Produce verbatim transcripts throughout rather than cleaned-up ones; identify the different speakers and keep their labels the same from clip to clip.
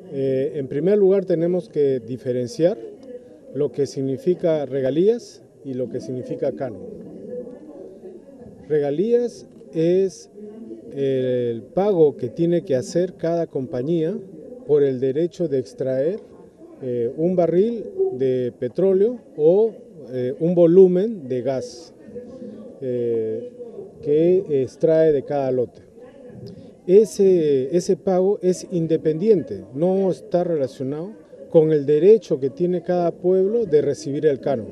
Speaker 1: Eh, en primer lugar tenemos que diferenciar lo que significa regalías y lo que significa canon. Regalías es el pago que tiene que hacer cada compañía por el derecho de extraer eh, un barril de petróleo o eh, un volumen de gas eh, que extrae de cada lote. Ese, ese pago es independiente, no está relacionado con el derecho que tiene cada pueblo de recibir el canon.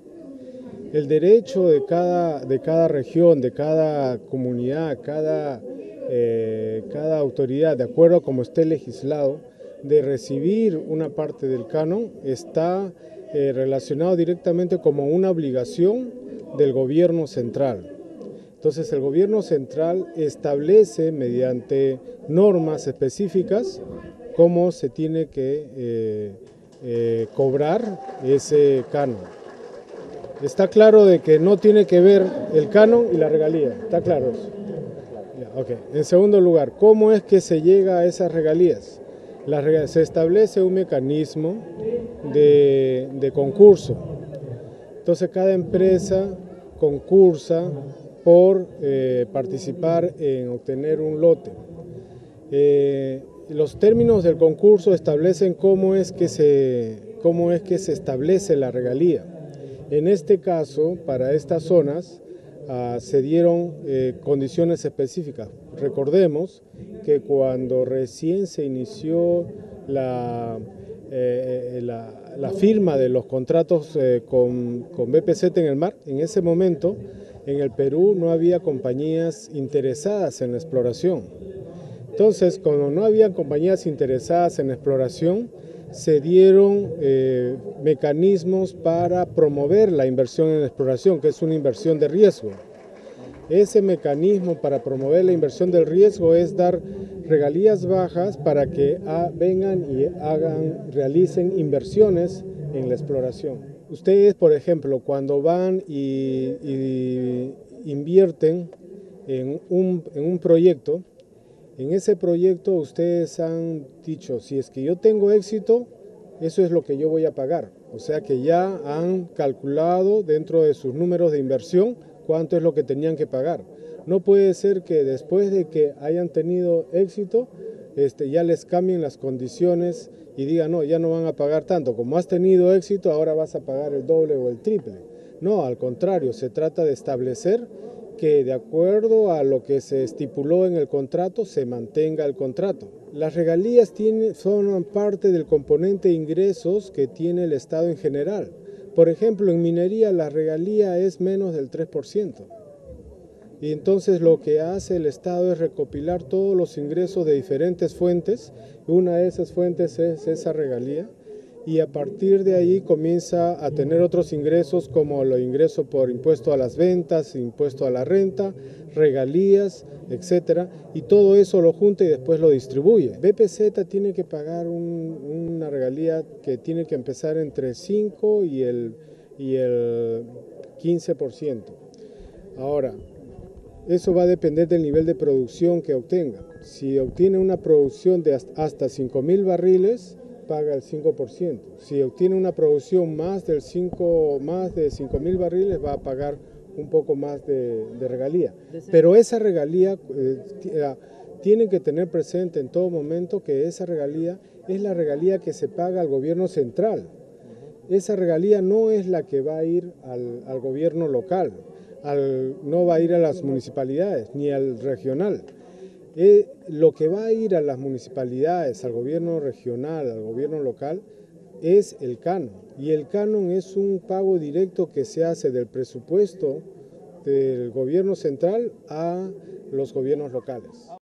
Speaker 1: El derecho de cada, de cada región, de cada comunidad, cada, eh, cada autoridad, de acuerdo a como esté legislado, de recibir una parte del canon está eh, relacionado directamente como una obligación del gobierno central. Entonces el gobierno central establece mediante normas específicas cómo se tiene que eh, eh, cobrar ese canon. Está claro de que no tiene que ver el canon y la regalía, está claro eso. Ya, okay. En segundo lugar, ¿cómo es que se llega a esas regalías? Las regalías se establece un mecanismo de, de concurso. Entonces cada empresa concursa por eh, participar en obtener un lote. Eh, los términos del concurso establecen cómo es que se, cómo es que se establece la regalía. En este caso, para estas zonas, uh, se dieron eh, condiciones específicas. Recordemos que cuando recién se inició la, eh, la, la firma de los contratos eh, con, con B P Z en el mar, en ese momento, en el Perú no había compañías interesadas en la exploración. Entonces, cuando no había compañías interesadas en la exploración, se dieron eh, mecanismos para promover la inversión en la exploración, que es una inversión de riesgo. Ese mecanismo para promover la inversión del riesgo es dar regalías bajas para que ah, vengan y hagan, realicen inversiones en la exploración. Ustedes, por ejemplo, cuando van y, y invierten en un, en un proyecto, en ese proyecto ustedes han dicho, si es que yo tengo éxito, eso es lo que yo voy a pagar. O sea que ya han calculado dentro de sus números de inversión cuánto es lo que tenían que pagar. No puede ser que después de que hayan tenido éxito, este, ya les cambien las condiciones y digan, no, ya no van a pagar tanto. Como has tenido éxito, ahora vas a pagar el doble o el triple. No, al contrario, se trata de establecer que de acuerdo a lo que se estipuló en el contrato, se mantenga el contrato. Las regalías tienen, son parte del componente de ingresos que tiene el Estado en general. Por ejemplo, en minería la regalía es menos del tres por ciento. Y entonces lo que hace el Estado es recopilar todos los ingresos de diferentes fuentes. Una de esas fuentes es esa regalía. Y a partir de ahí comienza a tener otros ingresos como los ingresos por impuesto a las ventas, impuesto a la renta, regalías, etcétera. Y todo eso lo junta y después lo distribuye. B P Z tiene que pagar un, una regalía que tiene que empezar entre cinco y el, y el quince por ciento. Ahora, eso va a depender del nivel de producción que obtenga. Si obtiene una producción de hasta cinco mil barriles, paga el cinco por ciento. Si obtiene una producción más, del cinco, más de cinco mil barriles, va a pagar un poco más de, de regalía. Pero esa regalía, eh, tienen que tener presente en todo momento que esa regalía es la regalía que se paga al gobierno central. Esa regalía no es la que va a ir al, al gobierno local, al, no va a ir a las municipalidades ni al regional. Eh, lo que va a ir a las municipalidades, al gobierno regional, al gobierno local, es el canon. Y el canon es un pago directo que se hace del presupuesto del gobierno central a los gobiernos locales.